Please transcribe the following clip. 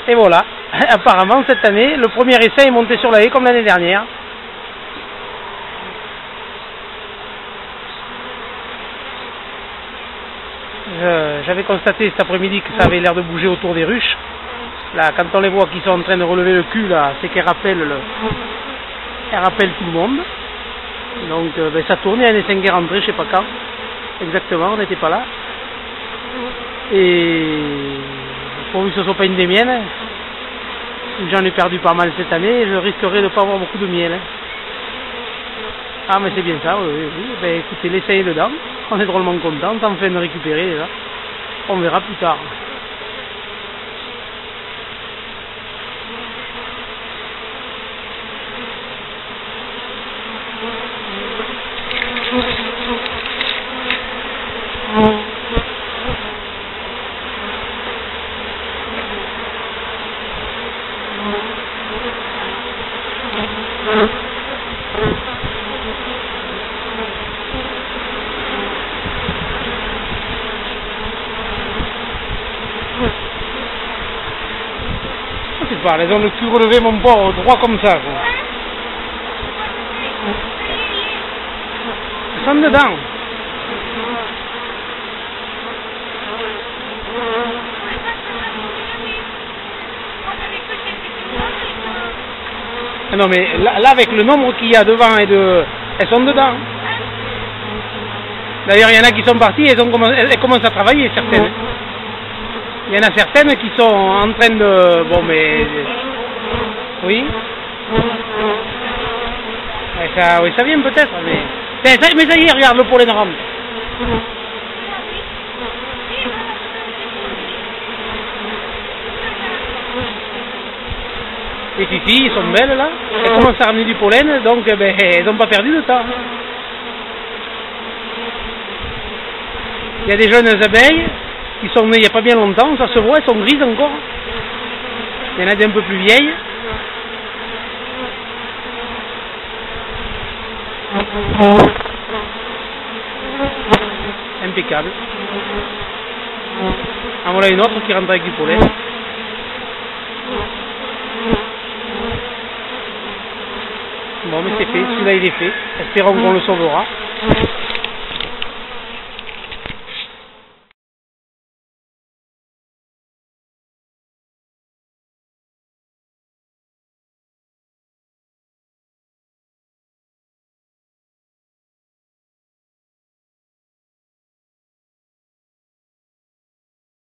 Et voilà, apparemment cette année, le premier essai est monté sur la haie comme l'année dernière. J'avais constaté cet après-midi que ça avait l'air de bouger autour des ruches. Là, quand on les voit qui sont en train de relever le cul, là, c'est qu'elles rappellent tout le monde. Donc ben, ça tourne, il y a un essai qui est rentré, je sais pas quand. Exactement, on n'était pas là. Et pourvu que ce ne soit pas une des miennes, j'en ai perdu pas mal cette année et je risquerais de ne pas avoir beaucoup de miel. Ah mais c'est bien ça, oui, oui. Ben écoutez, l'essai est dedans, on est drôlement content, c'est en train de récupérer déjà. On verra plus tard. C'est pas, elles ont le cul relevé mon pauvre, droit comme ça. Quoi. Elles sont dedans. Non mais là avec le nombre qu'il y a devant et elles sont dedans. D'ailleurs il y en a qui sont parties et elles commencent à travailler certaines. Il y en a certaines qui sont en train de... Bon mais... Oui. Oui ça vient peut-être mais... Mais ça y est, regarde le pollen rentre. Les filles, ils sont belles là, elles commencent à ramener du pollen, donc ben, elles n'ont pas perdu de temps. Il y a des jeunes abeilles qui sont nées il n'y a pas bien longtemps, ça se voit, elles sont grises encore. Il y en a des un peu plus vieilles. Impeccable. En voilà une autre qui rentre avec du pollen. Bon mais c'est fait, celui-là il est fait, espérons qu'on le sauvera.